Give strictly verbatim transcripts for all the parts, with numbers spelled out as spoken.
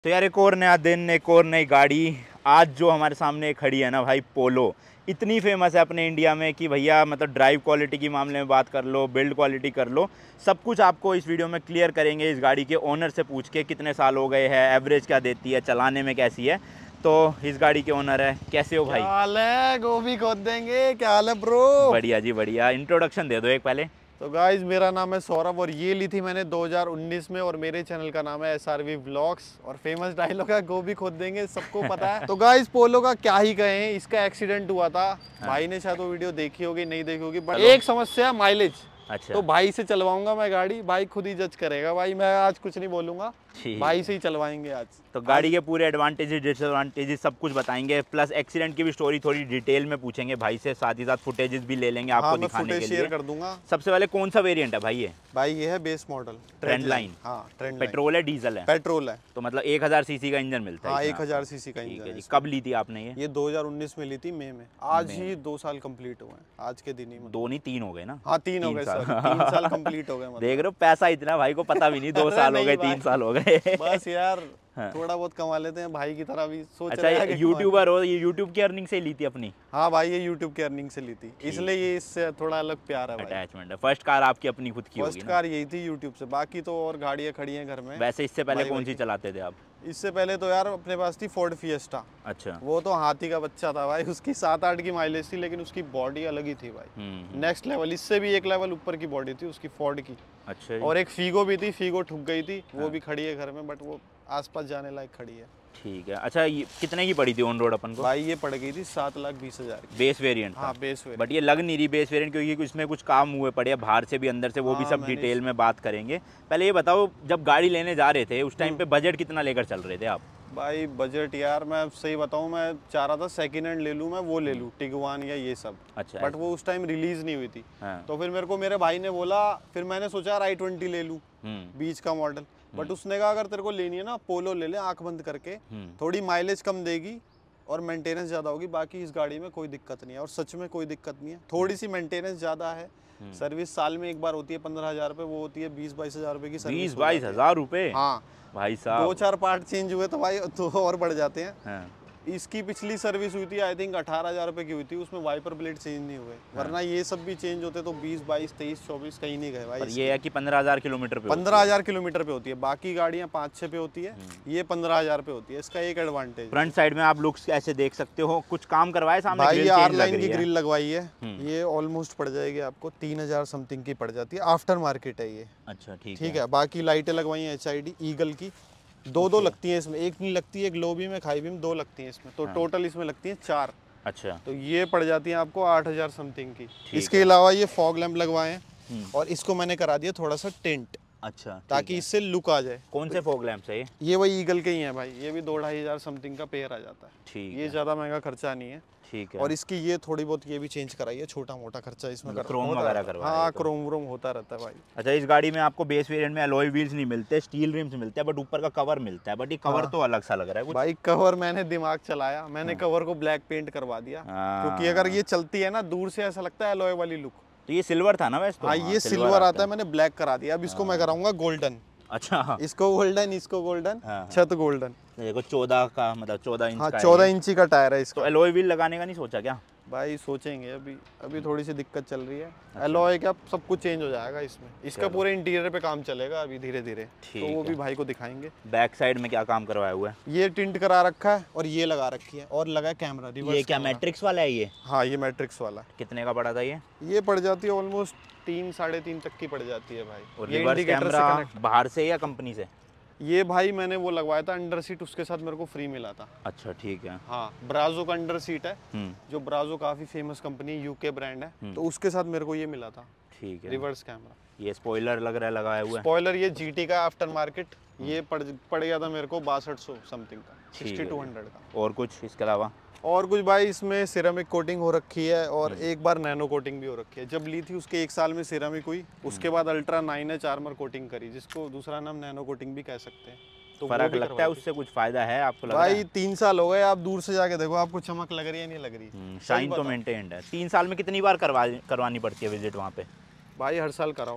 तो यार एक और नया दिन, एक और नई गाड़ी। आज जो हमारे सामने खड़ी है ना भाई, पोलो इतनी फेमस है अपने इंडिया में कि भैया मतलब ड्राइव क्वालिटी की मामले में बात कर लो, बिल्ड क्वालिटी कर लो, सब कुछ आपको इस वीडियो में क्लियर करेंगे। इस गाड़ी के ओनर से पूछ के कितने साल हो गए हैं, एवरेज क्या देती है, चलाने में कैसी है। तो इस गाड़ी के ओनर है, कैसे हो भाई? क्या हाल है? गोभी खोद देंगे। क्या हाल है ब्रो? बढ़िया जी बढ़िया। इंट्रोडक्शन दे दो एक पहले। तो गाइज मेरा नाम है सौरभ और ये ली थी मैंने दो हज़ार उन्नीस में और मेरे चैनल का नाम है एस आर वी व्लॉग्स और फेमस डायलॉग है गोभी खोद देंगे, सबको पता है। तो गाइज पोलो का क्या ही कहें, इसका एक्सीडेंट हुआ था। हाँ। भाई ने शायद वो वीडियो देखी होगी, नहीं देखी होगी, बट एक समस्या माइलेज। अच्छा। तो भाई से चलवाऊंगा मैं गाड़ी, भाई खुद ही जज करेगा। भाई मैं आज कुछ नहीं बोलूंगा, भाई से ही चलवाएंगे आज। तो गाड़ी के पूरे एडवांटेजेस डिसएडवांटेजेस सब कुछ बताएंगे, प्लस एक्सीडेंट की भी स्टोरी थोड़ी डिटेल में पूछेंगे भाई से, साथ ही साथ फुटेजेस भी ले लेंगे आपको। हाँ, दिखाने के लिए शेयर कर दूंगा। सबसे पहले कौन सा वेरिएंट है भाई ये? भाई ये है बेस मॉडल ट्रेंड लाइन। हाँ, ट्रेंड पेट्रोल है डीजल है? पेट्रोल है। तो मतलब एक हजार सीसी का इंजन मिलता है? हाँ, एक हजार सीसी का इंजन है। कब ली थी आपने ये? ये दो हज़ार उन्नीस में ली थी, मई में। आज ही दो साल कंप्लीट हुए हैं आज के दिन ही। दो नहीं तीन हो गए ना? हाँ तीन हो गए, तीन साल कंप्लीट हो गए। देख रहे हो, पैसा इतना भाई को पता भी नहीं, दो साल हो गए, तीन साल हो गए। बस यार हाँ। थोड़ा बहुत कमा लेते हैं, भाई की तरह भी सोच। अच्छा, ये यूट्यूबर हो, ये यूट्यूब की अर्निंग से ली थी अपनी? हाँ भाई, ये यूट्यूब की अर्निंग से ली थी, इसलिए ये इससे थोड़ा अलग प्यार है, अटैचमेंट है। फर्स्ट कार आपकी अपनी खुद की होगी? फर्स्ट कार यही थी यूट्यूब से, बाकी तो और गाड़ियाँ खड़ी हैं घर में। वैसे इससे पहले कौन सी चलाते थे आप? इससे पहले तो यार अपने पास थी फोर्ड फिएस्टा। अच्छा। वो तो हाथी का बच्चा था भाई, उसकी सात आठ की माइलेज थी, लेकिन उसकी बॉडी अलग ही थी भाई, नेक्स्ट लेवल। इससे भी एक लेवल ऊपर की बॉडी थी उसकी फोर्ड की। अच्छा। और एक फीगो भी थी, फीगो ठुक गई थी, वो भी खड़ी है घर में, बट वो आसपास जाने लायक खड़ी है। ठीक है। अच्छा, ये कितने की पड़ी थी ऑन रोड अपन को? भाई ये पड़ गई थी सात लाख बीस हजार की। Base variant? हाँ बेस वेरिएंट। बट ये लग नहीं रही बेस वेरिएंट, क्योंकि इसमें कुछ काम हुए पड़े बाहर से भी अंदर से, वो भी सब डिटेल में बात करेंगे। पहले ये बताओ, जब गाड़ी लेने जा रहे थे उस टाइम पे बजट कितना लेकर चल रहे थे आप? भाई बजट यार मैं सही बताऊं, मैं चाह रहा था सेकंड हैंड ले लूं, मैं वो ले लूं टिगवान या ये सब। अच्छा। बट वो उस टाइम रिलीज नहीं हुई थी। हाँ। तो फिर मेरे को मेरे भाई ने बोला, फिर मैंने सोचा आई ट्वेंटी ले लूं, बीच का मॉडल। बट उसने कहा अगर तेरे को लेनी है ना पोलो ले ले, आंख बंद करके, थोड़ी माइलेज कम देगी और मेंटेनेंस ज़्यादा होगी, बाकी इस गाड़ी में कोई दिक्कत नहीं है। और सच में कोई दिक्कत नहीं है, थोड़ी सी मेंटेनेंस ज़्यादा है। सर्विस साल में एक बार होती है पंद्रह हजार रुपये, वो होती है बीस बाईस हजार रुपये की सर्विस। बीस बाईस हजार रुपये? हाँ भाई साहब, दो चार पार्ट चेंज हुए तो भाई तो और बढ़ जाते हैं। हाँ। इसकी पिछली सर्विस हुई थी आई थिंक अठारह हजार रुपये की हुई थी, उसमें वाइपर ब्लेड चेंज नहीं हुए। हाँ। वरना ये सब भी चेंज होते तो बीस बाईस तेईस चौबीस कहीं नहीं गए भाई। ये है कि पंद्रह हजार किलोमीटर पे पंद्रह हजार किलोमीटर पे होती है, बाकी गाड़ियाँ पाँच छः पे होती है, ये पंद्रह हजार पे होती है। इसका एक एडवांटेज। फ्रंट साइड में आप लुक्स ऐसे देख सकते हो, कुछ काम करवाए सामने? भाई ये आर लाइन की ग्रिल लगवाई है, ये ऑलमोस्ट पड़ जाएगी आपको तीन हजार समथिंग की पड़ जाती है, आफ्टर मार्केट है ये। अच्छा ठीक ठीक है। बाकी लाइटें लगवाई है एच आई डी ईगल की, दो दो लगती हैं इसमें, एक नहीं लगती है, एक लो बीम एक हाई बीम, दो लगती हैं इसमें, तो हाँ। टोटल इसमें लगती हैं चार। अच्छा। तो ये पड़ जाती है आपको आठ हजार समथिंग की। इसके अलावा ये फॉग लैंप लगवाए हैं और इसको मैंने करा दिया थोड़ा सा टेंट। अच्छा। ताकि इससे लुक आ जाए। कौन से फॉग लैंप है ये? ये वही ईगल के ही हैं भाई, ये भी दो ढाई हजार समथिंग का पेयर आ जाता है। ठीक। ये ज्यादा महंगा खर्चा नहीं है। ठीक है। और इसकी ये थोड़ी बहुत ये भी चेंज कराई है, छोटा मोटा खर्चा इसमें कर, क्रोम वगैरह करवाया। हाँ क्रोम व्रोम होता रहता है भाई। अच्छा, इस गाड़ी में आपको बेस वेरिएंट में अलॉय व्हील्स नहीं मिलते, स्टील रिम्स मिलते हैं, बट ऊपर का कवर मिलता है। बट ये कवर तो अलग सा लग रहा है कुछ। भाई कवर मैंने दिमाग चलाया, मैंने कवर को ब्लैक पेंट करवा दिया, क्योंकि अगर ये चलती है ना दूर से ऐसा लगता है अलॉय वाली लुक। तो ये सिल्वर था ना वैसे? हाँ ये सिल्वर आता है, मैंने ब्लैक करा दिया। अब इसको मैं कराऊंगा गोल्डन। अच्छा। इसको गोल्डन, इसको गोल्डन, छत गोल्डन। देखो चौदह का मतलब चौदह इंच। हाँ चौदह इंची का टायर है इसका। तो एलॉय व्हील लगाने का नहीं सोचा क्या? भाई सोचेंगे, अभी अभी थोड़ी सी दिक्कत चल रही है। अच्छा। एलॉय क्या सब कुछ चेंज हो जाएगा इसमें, इसका पूरे इंटीरियर पे काम चलेगा अभी धीरे धीरे, तो वो भी भाई को दिखाएंगे। बैक साइड में क्या काम करवाया हुआ है? ये टिंट करा रखा है और ये लगा रखी है और लगा है कैमरा रिवर्स। ये क्या मैट्रिक्स वाला है ये? हाँ ये मैट्रिक्स वाला। कितने का पड़ा था ये? ये पड़ जाती है ऑलमोस्ट तीन साढ़े तीन तक की पड़ जाती है भाई। और ये इंडिकेटर से बाहर से या कंपनी से? ये भाई मैंने वो लगवाया था अंडर सीट, उसके साथ मेरे को फ्री मिला था। अच्छा ठीक है। हाँ ब्राजो का अंडर सीट है, जो ब्राजो काफी फेमस कंपनी यूके ब्रांड है, तो उसके साथ मेरे को ये मिला था। ठीक है। Reverse camera. ये स्पॉइलर लग रहा है लगाया हुआ है। स्पॉइलर ये जीटी का आफ्टर मार्केट, ये पड़ पड़ गया था मेरे को बासठ सौ समथिंग का, सिक्सटी टू हंड्रेड का। और कुछ इसके अलावा? और कुछ भाई इसमें सिरेमिक कोटिंग हो रखी है और एक बार नैनो कोटिंग भी हो रखी है। जब ली थी उसके एक साल में सिरेमिक हुई, उसके बाद ultra nine H armour coating करी, जिसको दूसरा नाम नैनो कोटिंग भी कह सकते हैं। तो फर्क लगता है उससे, कुछ फायदा है आपको लग रहा है? भाई तीन साल हो गए, आप दूर से जाके देखो आपको चमक लग रही है नहीं लग रही? शाइन तो मेंटेन्ड है। तीन साल में कितनी बार करवा करवानी पड़ती है विजिट वहाँ पे? भाई हर साल कराओ,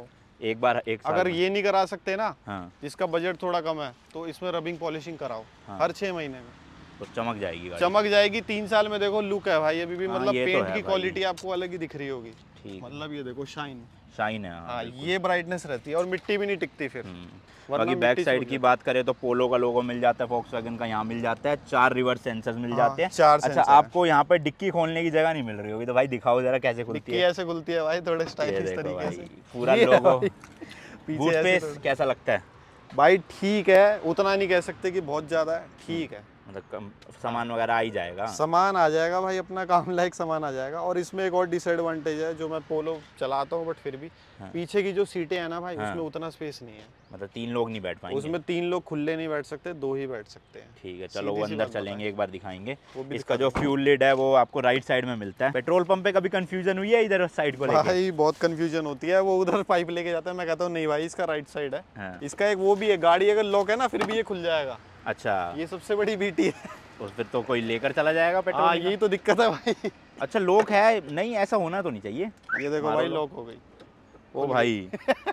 एक बार एक साल अगर ये नहीं करा सकते ना, हाँ। जिसका बजट थोड़ा कम है, तो इसमें रबिंग पॉलिशिंग कराओ, हाँ। हर छह महीने में, तो चमक जाएगी गाड़ी। चमक जाएगी। तीन साल में देखो लुक है भाई अभी भी, हाँ, मतलब पेंट तो की क्वालिटी आपको अलग ही दिख रही होगी। ठीक, मतलब ये देखो शाइन शाइन है। हाँ, ये ब्राइटनेस रहती है और मिट्टी भी नहीं टिकती फिर। बाकी बैक साइड की बात करें तो पोलो का लोगो मिल जाता है, वॉक्सवैगन का यहाँ मिल जाता है, चार रिवर्स सेंसर्स मिल जाते हैं। चार अच्छा, आपको यहाँ पर डिक्की खोलने की जगह नहीं मिल रही होगी, तो भाई दिखाओ जरा कैसे खुलती है। ऐसे खुलती है भाई, थोड़े स्टाइलिश तरीके से पूरा लोगो। बूट स्पेस कैसा लगता है भाई? ठीक है, उतना नहीं कह सकते कि बहुत ज्यादा है, ठीक है, मतलब सामान वगैरह आ ही जाएगा। सामान आ जाएगा भाई, अपना काम लायक सामान आ जाएगा। और इसमें एक और डिसएडवांटेज है, जो मैं पोलो चलाता हूँ बट फिर भी, हाँ। पीछे की जो सीटें हैं ना भाई, हाँ। उसमें उतना स्पेस नहीं है, मतलब तीन लोग नहीं बैठ पाएंगे उसमें। तीन लोग खुले नहीं बैठ सकते, दो ही बैठ सकते हैं। ठीक है, चलो वो अंदर चलेंगे, एक बार दिखाएंगे। इसका जो फ्यूल लिड है वो आपको राइट साइड में मिलता है। पेट्रोल पंप पे कभी कंफ्यूजन हुई है इधर साइड को लेके? भाई बहुत कंफ्यूजन होती है, वो उधर पाइप लेके जाता है, मैं कहता हूँ नहीं भाई इसका राइट साइड है, हाँ। इसका एक वो भी है, गाड़ी अगर लॉक है ना फिर भी ये खुल जाएगा। अच्छा, ये सबसे बड़ी बीटी है। तो फिर तो कोई लेकर चला जाएगा पेट्रोल। हाँ, यही तो दिक्कत है भाई। अच्छा, लॉक है? नहीं, ऐसा होना तो नहीं चाहिए। ये देखो भाई लॉक हो गई। ओ भाई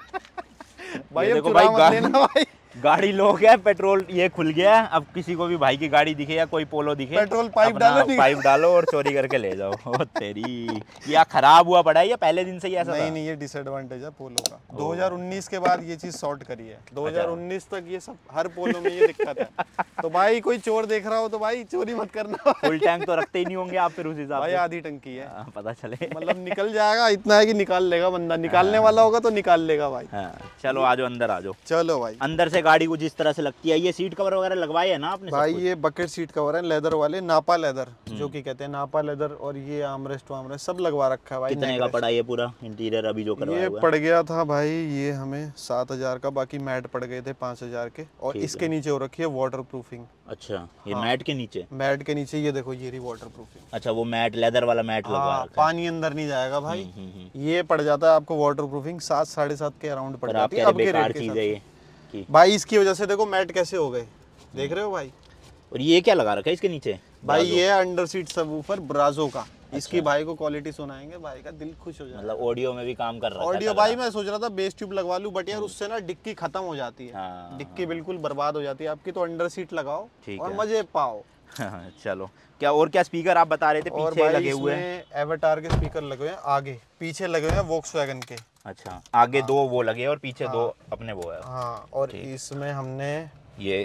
भाई देखो भाई, गा... लेना भाई गाड़ी लॉक है, पेट्रोल ये खुल गया। अब किसी को भी भाई की गाड़ी दिखे या कोई पोलो दिखे, पेट्रोल पाइप डालो, पाइप डालो और चोरी करके ले जाओ। ओ तेरी, या खराब हुआ पड़ा है या पहले दिन से ही ऐसा? नहीं नहीं, ये डिसएडवांटेज है पोलो का। दो हज़ार उन्नीस के बाद ये चीज सॉर्ट करी है। दो हज़ार उन्नीस तक ये सब हर पोलो में ये दिक्कत है। तो भाई कोई चोर देख रहा हो तो भाई चोरी मत करना। फुल टैंक तो रखते ही नहीं होंगे आप फिर उस हिसाब से? भाई आधी टंकी है, आ, पता चले, मतलब निकल जाएगा, इतना है कि निकाल लेगा बंदा, निकालने वाला होगा तो निकाल लेगा भाई। चलो आ जाओ अंदर, आ जाओ। चलो भाई, अंदर से गाड़ी को जिस तरह से लगती है। ये सीट कवर वगैरह लगवाए है ना आपने? भाई ये बकेट सीट कवर है, लेदर वाले, नापा लेदर जो कि कहते हैं, नापा लेदर। और ये आर्मरेस्ट वार्मरेस्ट सब लगवा रखा है भाई। कितने का पड़ा ये पूरा इंटीरियर अभी जो करवाया ये हुआ? पड़ गया था भाई ये हमें सात हजार का, बाकी मैट पड़ गए थे पाँच हजार के। और इसके नीचे हो रखी है वाटर प्रूफिंग। अच्छा, ये हाँ। मैट के नीचे? मैट के नीचे ये देखो, ये रही वाटर प्रूफिंग। अच्छा, वो मैट लेदर वाला मैट लगवा रखा है, पानी अंदर नहीं जाएगा भाई। हुँ, हुँ, हुँ। ये पड़ जाता है आपको वाटर प्रूफिंग सात साढ़े सात के अराउंड पड़ जाती है। अब के रेट के भाई, इसकी वजह से देखो मैट कैसे हो गए, देख रहे हो भाई। और ये क्या लगा रखा है इसके नीचे? भाई ये अंडर सीट सबवूफर ब्राजो का। अच्छा। इसकी भाई को क्वालिटी सुनाएंगे, भाई का दिल खुश हो जाएगा। मतलब ऑडियो में भी काम कर रहा है। ऑडियो भाई मैं सोच रहा था बेस ट्यूब लगवा लूं, बट यार उससे ना डिक्की खत्म हो जाती है। हाँ। डिक्की बिल्कुल बर्बाद हो जाती है आपकी, तो अंडर सीट लगाओ और मजे पाओ। चलो, क्या और क्या स्पीकर आप बता रहे थे पीछे लगे हुए हैं? एवाटार के स्पीकर लगे हुए हैं, आगे पीछे लगे हुए हैं वॉक्सवैगन के। अच्छा, आगे हाँ। दो वो लगे और पीछे हाँ। दो अपने वो है। हाँ, और इसमें हमने ये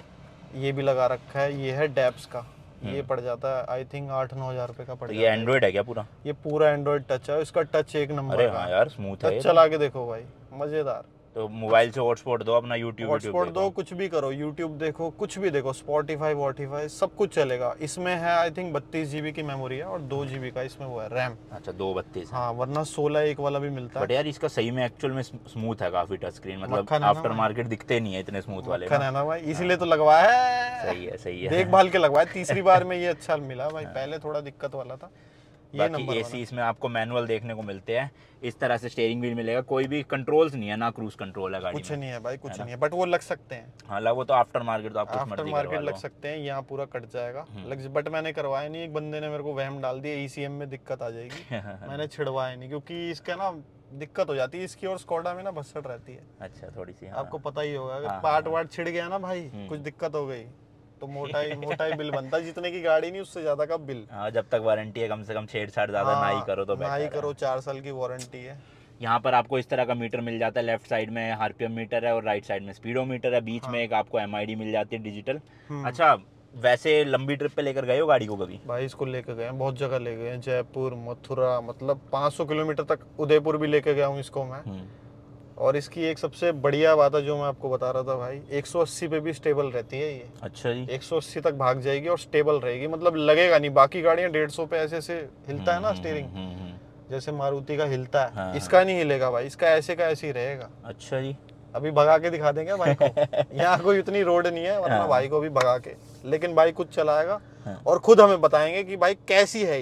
ये भी लगा रखा है, ये है डेप्स का। ये पड़ जाता है आई थिंक आठ नौ हजार रुपए का पड़ जाता है। ये एंड्रॉइड है क्या पूरा? ये पूरा एंड्रॉइड टच है, इसका टच एक नंबर। अरे हाँ यार, स्मूथ है। चला के देखो भाई, मजेदार। तो मोबाइल से हॉटस्पॉट दो अपना, यूट्यूब हॉटस्पॉट दो, कुछ भी करो, यूट्यूब देखो, कुछ भी देखो, स्पॉटिफाई वॉटिफाई सब कुछ चलेगा। इसमें है आई थिंक बत्तीस जीबी की मेमोरी है और दो जीबी का इसमें वो है रैम। अच्छा, दो बत्तीस। हाँ, वरना सोलह एक वाला भी मिलता है। बट यार इसका सही में एक्चुअल में स्मूथ है काफी, टच स्क्रीन, मतलब आफ्टर मार्केट दिखते नहीं है इतने स्मूथ वाले है ना भाई, इसीलिए तो लगवाया है। सही है, सही है, देखभाल के लगवाया। तीसरी बार में ये अच्छा मिला भाई, पहले थोड़ा दिक्कत वाला था। बाकी एसी इसमें आपको मैनुअल देखने को मिलते हैं, इस तरह से स्टीयरिंग व्हील मिलेगा, कोई भी कंट्रोल्स नहीं है, ना क्रूज कंट्रोल है गाड़ी कुछ नहीं है भाई, कुछ नहीं है, बट वो लग सकते हैं। हाँ, वो तो आफ्टर मार्केट, तो आपको आफ्टर मार्केट लग सकते हैं, यहाँ पूरा कट जाएगा लग, बट मैंने करवाया नहीं। एक बंदे ने मेरे को वहम डाल दिया ईसीएम में दिक्कत आ जाएगी, मैंने छिड़वाया नहीं, क्योंकि इसका ना दिक्कत हो जाती है इसकी, और स्कोडा में ना भसड़ रहती है। अच्छा, थोड़ी सी आपको पता ही होगा, अगर पार्ट वार्ट छिड़ गया ना भाई, कुछ दिक्कत हो गई तो मोटा ही मोटा ही बिल बनता है, जितने की गाड़ी नहीं उससे ज्यादा का बिल। हाँ, जब तक वारंटी है कम से कम छेड़छाड़ ज्यादा हाँ, ना ही करो तो ना ही करो, चार साल की वारंटी है। यहाँ पर आपको इस तरह का मीटर मिल जाता है, लेफ्ट साइड में आरपीएम मीटर है और राइट साइड में स्पीडोमीटर है, बीच हाँ। में एक आपको एमआईडी मिल जाती है डिजिटल। अच्छा, वैसे लंबी ट्रिप पे लेकर गए हो गाड़ी को कभी? भाई इसको लेकर गए हैं, बहुत जगह ले गए हैं, जयपुर, मथुरा, मतलब पाँच सौ किलोमीटर तक, उदयपुर भी लेके गया हूँ इसको मैं। और इसकी एक सबसे बढ़िया बात है जो मैं आपको बता रहा था भाई, एक सौ अस्सी पे भी स्टेबल रहती है ये। अच्छा जी, एक सौ अस्सी तक भाग जाएगी और स्टेबल रहेगी, मतलब लगेगा नहीं। बाकी गाड़ियां डेढ़ सौ पे ऐसे ऐसे हिलता है ना स्टीयरिंग, जैसे मारुति का हिलता है, हाँ, इसका नहीं हिलेगा भाई, इसका ऐसे का ऐसे ही रहेगा। अच्छा जी, अभी भगा के दिखा देंगे भाई को। यहाँ कोई इतनी रोड नहीं है, वरना भाई को भी भगा के, लेकिन भाई खुद चलाएगा और खुद हमें बताएंगे कि भाई कैसी है ये।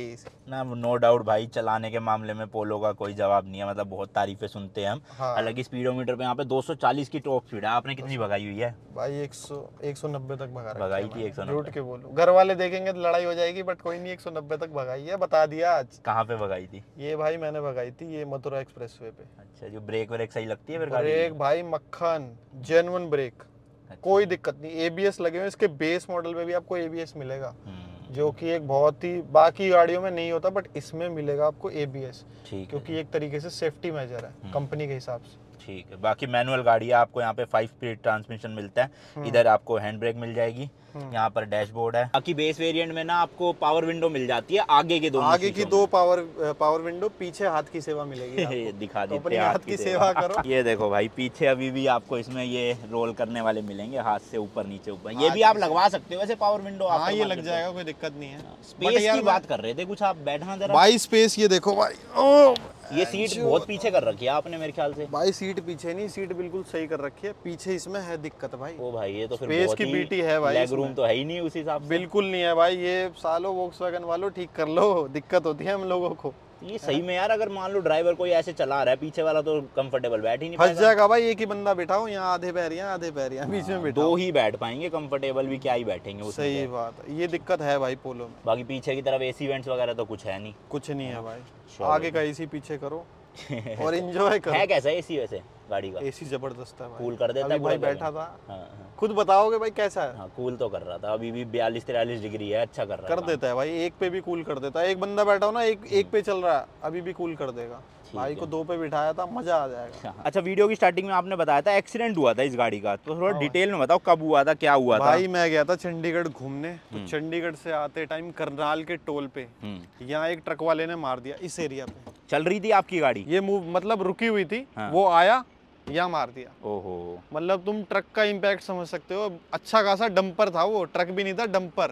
ना नो डाउट भाई, चलाने के मामले में पोलो का कोई जवाब नहीं है, मतलब बहुत तारीफें सुनते हैं हम। हाँ। हालांकि स्पीडोमीटर पे यहाँ पे दो सौ चालीस की टॉप स्पीड है। आपने कितनी भगाई हुई है भाई? एक सौ एक सौ नब्बे तक भगा भगाई थी। एक सौ झूठ के बोलूं, घर वाले देखेंगे तो लड़ाई हो जाएगी, बट कोई नहीं, एक सौ नब्बे तक भगाई है, बता दिया आज। कहाँ पे भगाई थी ये? भाई मैंने भगाई थी ये मथुरा एक्सप्रेस वे पे। अच्छा, जो ब्रेक व्रेक सही लगती है फिर? ब्रेक भाई मक्खन, जेन्युइन ब्रेक, कोई दिक्कत नहीं। एबीएस लगे हुए, इसके बेस मॉडल में भी आपको एबीएस मिलेगा, जो कि एक बहुत ही, बाकी गाड़ियों में नहीं होता बट इसमें मिलेगा आपको एबीएस, क्योंकि एक तरीके से सेफ्टी मेजर है कंपनी के हिसाब से। ठीक है। बाकी मैनुअल गाड़ी है, आपको यहाँ पे फाइव स्पीड ट्रांसमिशन मिलता है। इधर आपको हैंड ब्रेक मिल जाएगी, यहाँ पर डैशबोर्ड है। बाकी बेस वेरिएंट में ना आपको पावर विंडो मिल जाती है आगे के दो आगे की दो पावर पावर विंडो, पीछे हाथ की सेवा मिलेगी आपको। दिखा देते तो अपने हाथ की सेवा करो। ये देखो भाई, पीछे अभी भी आपको इसमें ये रोल करने वाले मिलेंगे, हाथ से ऊपर नीचे ऊपर। ये भी आप लगवा सकते हो वैसे पावर विंडो। हाँ ये लग जाएगा, कोई दिक्कत नहीं है। स्पेस की बात कर रहे थे कुछ आप, बैठना जरा भाई। स्पेस ये देखो भाई, ये सीट बहुत पीछे कर रखी है आपने मेरे ख्याल से। भाई सीट पीछे नहीं, सीट बिल्कुल सही कर रखी है, पीछे इसमें है दिक्कत भाई। ओ भाई ये तो फिर स्पेस की बीटी है भाई, लेग रूम तो है ही नहीं उस हिसाब से। बिल्कुल नहीं है भाई, ये सालों वोक्सवैगन वालों ठीक कर लो, दिक्कत होती है हम लोगों को। ये सही में यार, अगर मान लो ड्राइवर कोई ऐसे चला रहा है, पीछे वाला तो कंफर्टेबल बैठ ही नहीं फंस जाएगा भाई। एक ही बंदा बैठा हो, यहाँ आधे पैरियां आधे पैरियां बीच में बैठा, दो ही बैठ पाएंगे, कंफर्टेबल भी क्या ही बैठेंगे उसमें। सही बात, ये दिक्कत है भाई पोलो में। बाकी पीछे की तरफ एसी वेंट्स वगैरह तो कुछ है नहीं, कुछ नहीं है भाई। आगे का एसी पीछे करो और एंजॉय करो। है कैसा एसी वैसे गाड़ी का? एसी जबरदस्त है भाई, कूल कर देता है। भाई बैठा था, खुद बताओगे भाई कैसा है? हाँ कूल तो कर रहा था, अभी भी बयालीस तिरालीस डिग्री है, अच्छा कर रहा है। कर देता है भाई, एक पे भी कूल कर देता है। एक बंदा बैठा हो ना, एक एक पे चल रहा है, अभी भी कूल कर देगा। भाई को दो पे बिठाया था, मजा आ जाएगा। अच्छा, वीडियो की स्टार्टिंग में आपने बताया था एक्सीडेंट हुआ था इस गाड़ी का, तो थोड़ा डिटेल में बताओ कब हुआ था, क्या हुआ था? भाई मैं गया था चंडीगढ़ घूमने, तो चंडीगढ़ से आते टाइम करनाल के टोल पे यहाँ एक ट्रक वाले ने मार दिया। इस एरिया पे चल रही थी आपकी गाड़ी, ये मूव मतलब रुकी हुई थी, वो आया या मार दिया। ओहो, मतलब तुम ट्रक का इम्पैक्ट समझ सकते हो। अच्छा खासा डंपर था वो, ट्रक भी नहीं था, डंपर।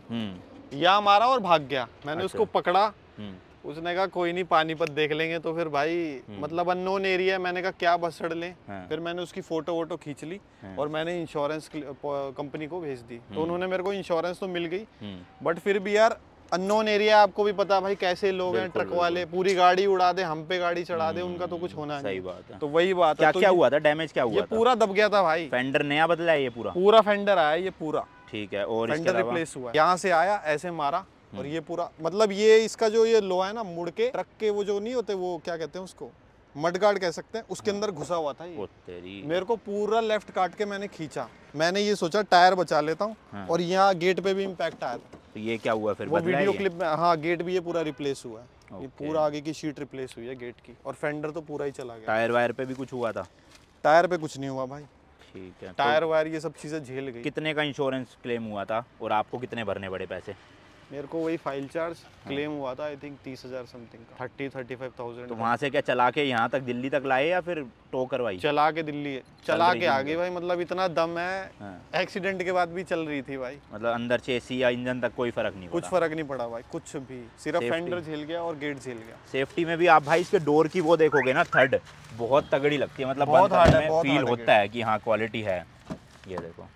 या मारा और भाग गया। मैंने अच्छा। उसको पकड़ा, उसने कहा कोई नहीं पानीपत देख लेंगे। तो फिर भाई मतलब अननोन एरिया, मैंने कहा क्या बसड़ लें। हाँ। फिर मैंने उसकी फोटो वोटो खींच ली। हाँ। और मैंने इंश्योरेंस कंपनी को भेज दी। तो उन्होंने मेरे को इंश्योरेंस तो मिल गई, बट फिर भी यार अननोन एरिया, आपको भी पता भाई कैसे लोग हैं ट्रक वाले, पूरी गाड़ी उड़ा दे, हम पे गाड़ी चढ़ा दे, उनका तो कुछ होना नहीं। सही बात है। तो वही बात क्या है। तो क्या हुआ था, डैमेज क्या हुआ ये था? पूरा दब गया था भाई। फेंडर नया बदला है ये पूरा? पूरा फेंडर आया ये पूरा। ठीक है। और फेंडर रिप्लेस हुआ, यहाँ से आया ऐसे मारा और ये पूरा, मतलब ये इसका जो ये लोहा है ना, मुड़ के ट्रक के वो जो नहीं होते, वो क्या कहते हैं उसको, मडगार्ड कह सकते हैं, उसके अंदर घुसा हुआ था ये। तेरी। मेरे को पूरा लेफ्ट काट के मैंने खींचा, मैंने ये सोचा टायर बचा लेता हूँ। हाँ। और यहाँ गेट पे भी इम्पैक्ट आया था। तो ये क्या हुआ फिर? वो वीडियो क्लिप में, हाँ गेट भी ये पूरा रिप्लेस हुआ है। ये पूरा आगे की शीट रिप्लेस हुई है गेट की, और फेंडर तो पूरा ही चला गया। टायर वायर पे भी कुछ हुआ था? टायर पे कुछ नहीं हुआ भाई। ठीक है। टायर वायर ये सब चीजें झेल गई। कितने का इंश्योरेंस क्लेम हुआ था और आपको कितने भरने पड़े पैसे? मेरे को वही फाइल चार्ज क्लेम हुआ था, आई थिंक तीस हजार समथिंग का, थर्टी थर्टी फाइव थाउजेंड। तो वहाँ से क्या चला के यहाँ तक दिल्ली तक लाए या फिर टो करवाई? चला के दिल्ली, चला के आगे भाई, मतलब इतना दम है। हाँ। एक्सीडेंट के बाद भी चल रही थी भाई, मतलब अंदर चेसी या इंजन तक कोई फर्क नहीं? कुछ फर्क नहीं पड़ा भाई, कुछ भी, सिर्फ फेंडर झेल गया और गेट झेल गया। सेफ्टी में भी आप भाई इसके डोर की वो देखोगे ना, थर्ड बहुत तगड़ी लगती है, मतलब बहुत हार्ड है, फील होता है कि हाँ क्वालिटी है। ये देखो,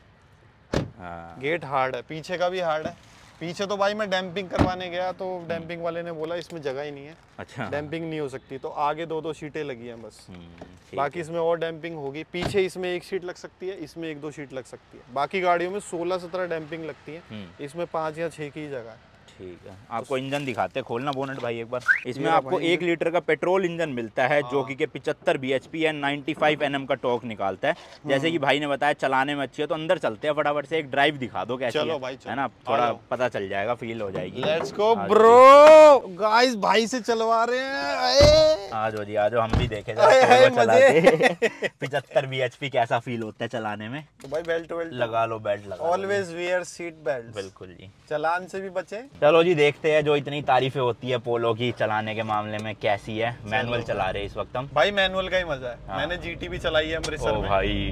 हाँ गेट हार्ड है, पीछे का भी हार्ड है। पीछे तो भाई मैं डैम्पिंग करवाने गया, तो डैम्पिंग वाले ने बोला इसमें जगह ही नहीं है। अच्छा। डैम्पिंग नहीं हो सकती, तो आगे दो दो सीटें लगी हैं बस, बाकी इसमें और डैम्पिंग होगी। पीछे इसमें एक सीट लग सकती है, इसमें एक दो सीट लग सकती है। बाकी गाड़ियों में सोलह सत्रह डैम्पिंग लगती है, इसमें पाँच या छः की जगह है। ठीक है। आपको इंजन दिखाते हैं, खोलना बोनट भाई एक बार। इसमें आपको एक लीटर का पेट्रोल इंजन मिलता है, जो कि पिचहत्तर बी एच पी एंड पचानवे एन एम का टॉर्क निकालता है। जैसे कि भाई ने बताया चलाने में अच्छी है, तो अंदर चलते हैं फटाफट से, एक ड्राइव दिखा दो कैसी चलो है, भाई चलो। है ना, थोड़ा पता चल जाएगा, फील हो जाएगी। लेट्स गो ब्रो, गाइस भाई से चलवा रहे हैं। आ जाओ जी, आ जाओ, हम भी देखे पिचहत्तर बी एच पी कैसा फील होता है चलाने में। तो भाई बेल्ट वेल्ट लगा लो, बेल्ट लगा, ऑलवेज वियर सीट बेल्ट। बिल्कुल जी, चलान से भी बचे। चलो जी, देखते हैं जो इतनी तारीफें होती है पोलो की चलाने के मामले में कैसी है। मैनुअल चला रहे हैं इस वक्त हम भाई, मैनुअल का ही मजा है। हाँ। मैंने जीटी भी चलाई है अमृतसर में भाई।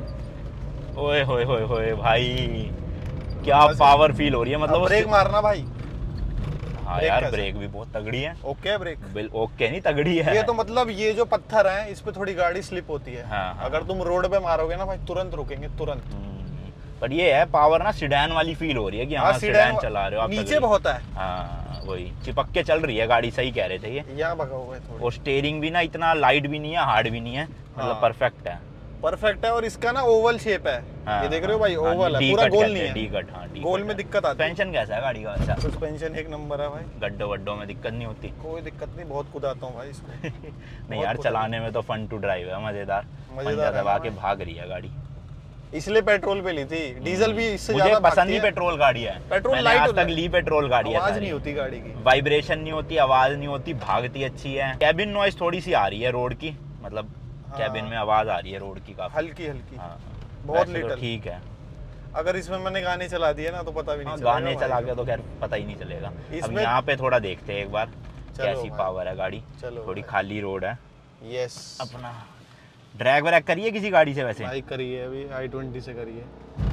ओए होए होए होए भाई, क्या पावर फील हो रही है, मतलब ब्रेक मारना भाई। हाँ यार, ब्रेक भी बहुत तगड़ी है। ओके ब्रेक, ओके नहीं तगड़ी है ये तो, मतलब ये जो पत्थर है इस पे थोड़ी गाड़ी स्लिप होती है। हाँ, हाँ। अगर तुम रोड पे मारोगे ना भाई, तुरंत रुकेंगे तुरंत। पर ये है पावर ना, सिडैन वाली फील हो रही है कि हाँ सिडैन चला रहे हो आप। नीचे बहुत है। हाँ वही चिपक के चल रही है गाड़ी, सही कह रहे थे ये। यहाँ भगा हुआ है थोड़ा। और स्टीयरिंग भी ना इतना लाइट भी नहीं है, हार्ड भी नहीं है, मतलब परफेक्ट है। परफेक्ट है। और इसका ना ओवल शेप है। हाँ, ये देख रहे हो भाई, हाँ, ओवल है, पूरा गोल नहीं है। डी कट, हाँ, डी गोल में दिक्कत आती है। सस्पेंशन कैसा है गाड़ी का? अच्छा, सस्पेंशन एक नंबर है भाई, गड्ढों वड्ढों में दिक्कत नहीं होती? कोई दिक्कत नहीं, बहुत कुदाता हूँ भाई इसको। नहीं यार, चलाने में तो फन टू ड्राइव है, मजेदार। मजेदार दबा के भाग रही है गाड़ी। इसलिए पेट्रोल पे ली थी, डीजल भी इससे ज्यादा पसंद ही पेट्रोल गाड़ी है। पेट्रोल लाइट आज तक ली पेट्रोल गाड़ी है, आवाज नहीं होती गाड़ी की, वाइब्रेशन नहीं होती, आवाज नहीं होती, भागती अच्छी है। कैबिन नॉइज थोड़ी सी आ रही है रोड की, मतलब कैबिन में आवाज आ रही है रोड की काफी हल्की हल्की, हाँ, बहुत लिटिल। ठीक है। अगर इसमें मैंने गाने चला दिए ना तो पता भी नहीं चलेगा। गाने चला के तो खैर पता ही नहीं चलेगा। अब यहाँ पे थोड़ा देखते हैं एक बार कैसी पावर है गाड़ी। थोड़ी खाली रोड है। यस, अपना ड्रैग व्रैग करिए किसी गाड़ी से? वैसे भाई करिए, अभी आई ट्वेंटी से करिए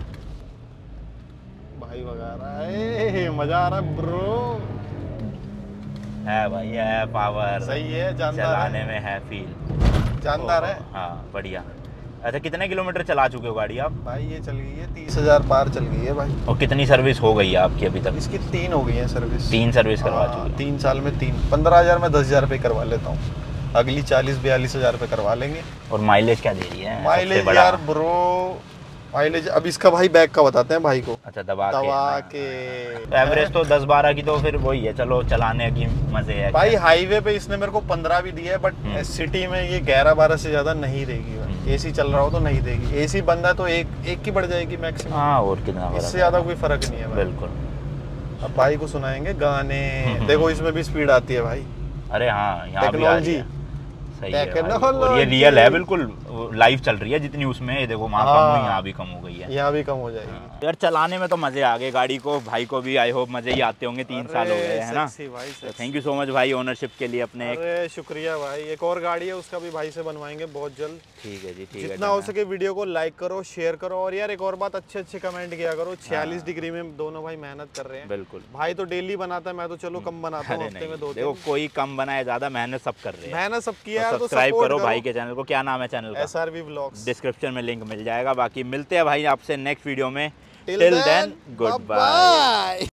भाई, भगा रहा है, मजा आ रहा है ब्रो। है भाई, है पावर, सही है, जानदार चलाने है। में है फील, जानदार है। हाँ बढ़िया। अच्छा, कितने किलोमीटर चला चुके हो गाड़ी आप? भाई ये चल गई है तीस हजार पार चल गई है भाई। और कितनी सर्विस हो गई है आपकी अभी तक? इसकी तीन हो गई है सर्विस। तीन सर्विस करवा चुके? तीन साल में तीन। पंद्रह हजार में दस हजार रुपये करवा लेता हूँ, अगली चालीस बयालीस हजार रुपये करवा लेंगे। और माइलेज क्या दे रही है? माइलेज यार ब्रो, माइलेज अब इसका भाई बैक का बताते हैं भाई को। अच्छा, दबा दबा के, के। एवरेज तो दस बारह की तो फिर वही है, चलो चलाने की मजे है भाई। हाईवे पे इसने मेरे को पंद्रह भी दिया है, बट सिटी में ये ग्यारह बारह से ज्यादा नहीं देगी भाई। एसी चल रहा हो तो नहीं देगी, एसी बंद है तो एक एक की बढ़ जाएगी मैक्सिमम। हाँ, और कितना, इससे ज्यादा कोई फर्क नहीं है। बिल्कुल। अब भाई को सुनाएंगे गाने। देखो इसमें भी स्पीड आती है भाई। अरे हाँ, यहाँ भी आ रही है। सही है, और ये रियल है, बिल्कुल लाइव चल रही है जितनी उसमें। ये देखो वहाँ कम हुई, यहाँ भी कम हो गई है। यहाँ भी कम हो जाएगी। यार चलाने में तो मजे आ गए गाड़ी को, भाई को भी आई होप मजे ही आते होंगे। तीन साल हो गए है ना? थैंक यू सो मच भाई ओनरशिप के लिए अपने। अरे शुक्रिया भाई। एक और गाड़ी है, उसका भी भाई से बनवाएंगे बहुत जल्द। ठीक है जी, ठीक है। जितना हो सके वीडियो को लाइक करो, शेयर करो, और यार एक और बात, अच्छे अच्छे कमेंट किया करो। छियालीस डिग्री में दोनों भाई मेहनत कर रहे हैं। बिल्कुल। भाई तो डेली बनाता है, मैं तो चलो कम बनाता हूँ, हफ्ते में दो। देखो कोई कम बनाए, ज्यादा मेहनत सब कर रहे हैं। मेहनत सब किया। सब्सक्राइब करो भाई के चैनल को। क्या नाम है चैनल का? SRV vlogs. डिस्क्रिप्शन में लिंक मिल जाएगा। बाकी मिलते हैं भाई आपसे नेक्स्ट वीडियो में। Till then good bye.